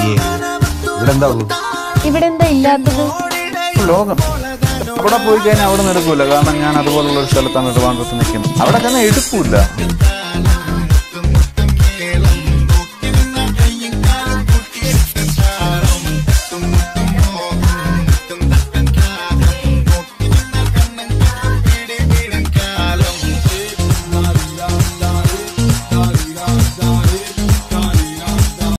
ഇവിടെ എന്താ ഉള്ളു? ഇവിടെ എന്താ ഇല്ലാത്തത്? ലോകം. അവിടെ പോയി കഴിഞ്ഞാൽ അവിടെ നിന്ന് എടുക്കൂല. കാരണം ഞാൻ അതുപോലുള്ള ഒരു സ്ഥലത്താണ് ട്രിവാൻഡ്രത്ത് നിൽക്കുന്നത്. അവിടെ തന്നെ എടുക്കൂല.